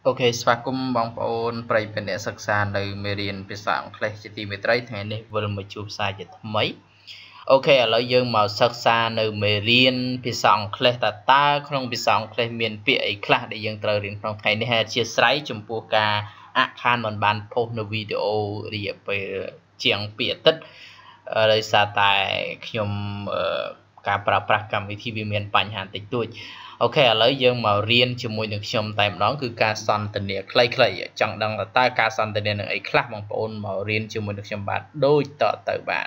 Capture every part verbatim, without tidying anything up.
Ok, ស្វាគមន៍បងប្អូនប្រិយមិត្តអ្នកសិក្សានៅមេរៀនភាសាអង់គ្លេសជាទីមេត្រីថ្ងៃនេះវិលមកជួបផ្សាយជាថ្មីអូខេឥឡូវយើងមកសិក្សានៅមេរៀនភាសាអង់គ្លេសតើតើក្នុងភាសាអង់គ្លេសមានពាក្យអីខ្លះដែលយើងត្រូវរៀនក្នុងថ្ងៃនេះហើយអធិស្ឋានចំពោះការអាក់ខានមិនបានផុសនៅវីដេអូរយៈពេលជាងពីរអាទិត្យដោយសារតែខ្ញុំការប្រើប្រាស់កម្មវិធីវាមានបញ្ហាតិចតួចអូខេឥឡូវយើងមករៀនជាមួយនឹងខ្ញុំតែម្ដងគឺការសន្ទនាខ្លីៗចង់ដឹងតើការសន្ទនានឹងអីខ្លះបងប្អូនមករៀនជាមួយនឹងខ្ញុំបាទដូចតទៅបាទ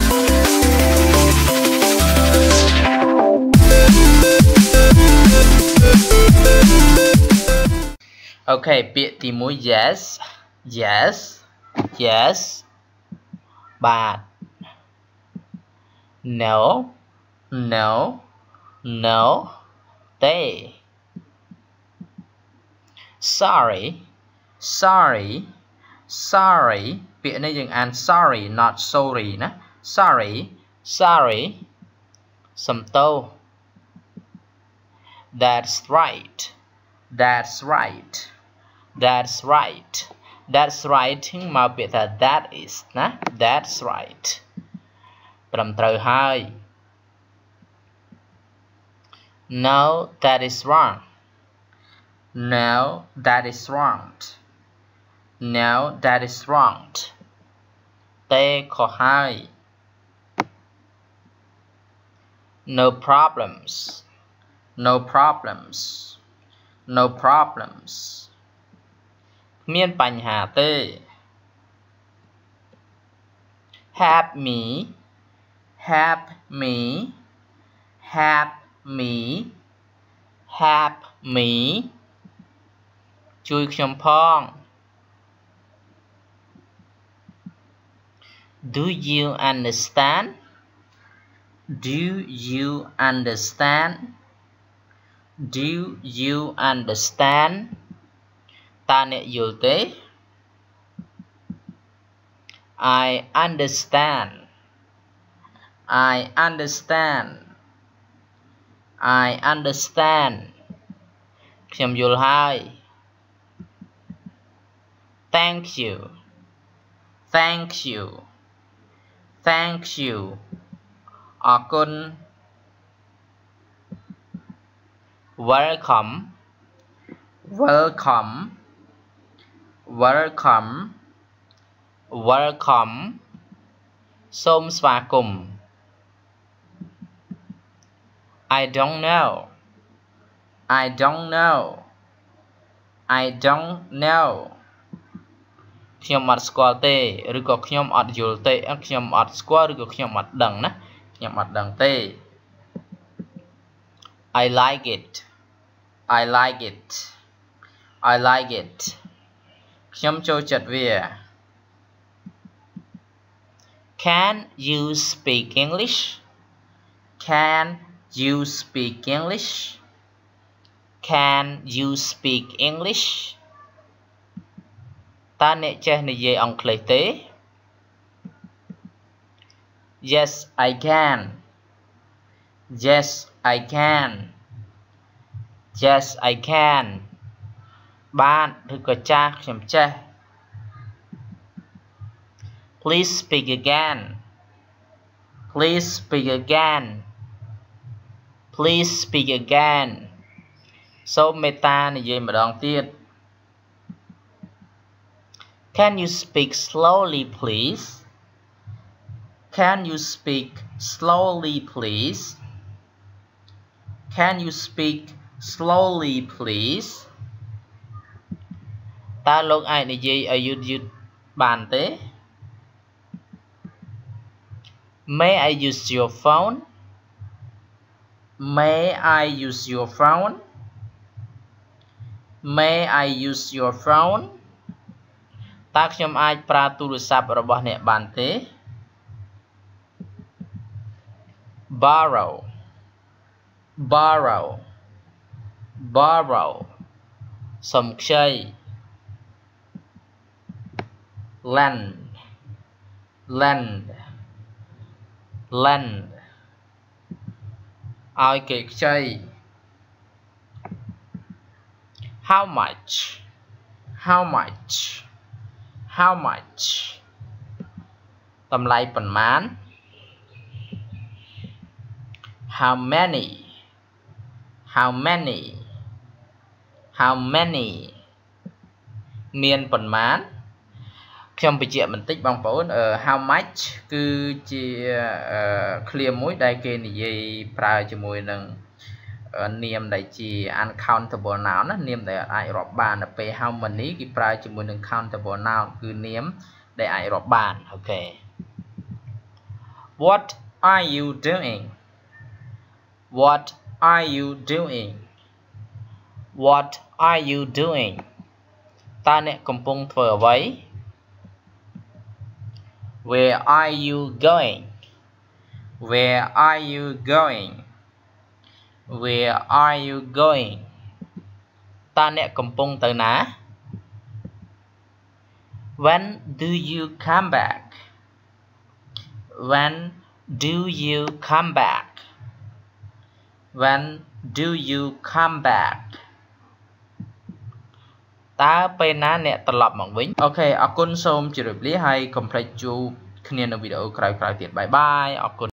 អូខេពាក្យទីមួយ yes yes yes បាទ no no no they sorry sorry sorry ពាក្យនេះយើងអាន sorry not sorry ណា sorry sorry សំទោស that's right that's right that's right that's right មកពាក្យថា that is ណា that's right ត្រឹមត្រូវហើយ no that is wrong no that is wrong no that is wrong ទេខុសហើយ no problems no problems no problems មានបញ្ហាទេ help me help me help me help me ជួយខ្ញុំផង do you understand do you understand do you understand តើអ្នកយល់ទេ I understand I understand I understand ខ្ញុំយល់ហើយ thank you thank you thank you អរគុណ welcome welcome welcome welcome សូមស្វាគមន៍ I don't know I don't know I don't know ខ្ញុំអត់ស្គាល់ទេឬក៏ខ្ញុំអត់យល់ទេខ្ញុំអត់ស្គាល់ឬក៏ខ្ញុំអត់ដឹងណាខ្ញុំអត់ដឹងទេ I like it I like it I like it ខ្ញុំចូលចិត្តវា Can you speak English Can you speak English Can you speak English តើអ្នកចេះនិយាយអង់គ្លេសទេ Yes I can Yes I can Yes I can បានឬក៏ចាស់ខ្ញុំចេះ Please speak again Please speak again Please speak again សូមមេត្តានិយាយម្ដងទៀត Can you speak slowly please Can you speak slowly please Can you speak slowly please តើលោកអាចនិយាយឲ្យយឺតយឺតបានទេ May I use your phone May I use your phone May I use your phone តើខ្ញុំអាចប្រើទូរស័ព្ទរបស់អ្នកបានទេ Borrow Borrow Borrow សុំខ្ចី Lend Lend Lend ឲ្យគេខ្ចី How much how much how much tầm lại phần mán how many how many how many miền phần mán trong bị chuyện mình tích bằng phổ ở how much cứ chỉ clear mũi đây kia này dây pra cho mùi nâng niềm đại chỉ uncountable nào nó niềm đại ai rọp bàn là về how many cái pra cho mùi nâng countable nào cứ niềm đại ai rọp bàn. Ok, what are you doing what are you doing what are you doing ta nèកំពុងធ្វើអ្វី where are you going where are you going where are you going ta nèកំពុងទៅណា when do you come back when do you come back when do you come back ta bên ná nè tập lập mỏng vĩnh. Ok, ở con xôm chỉ được lý hay complete chu khnia video cài cài tiền bye bye.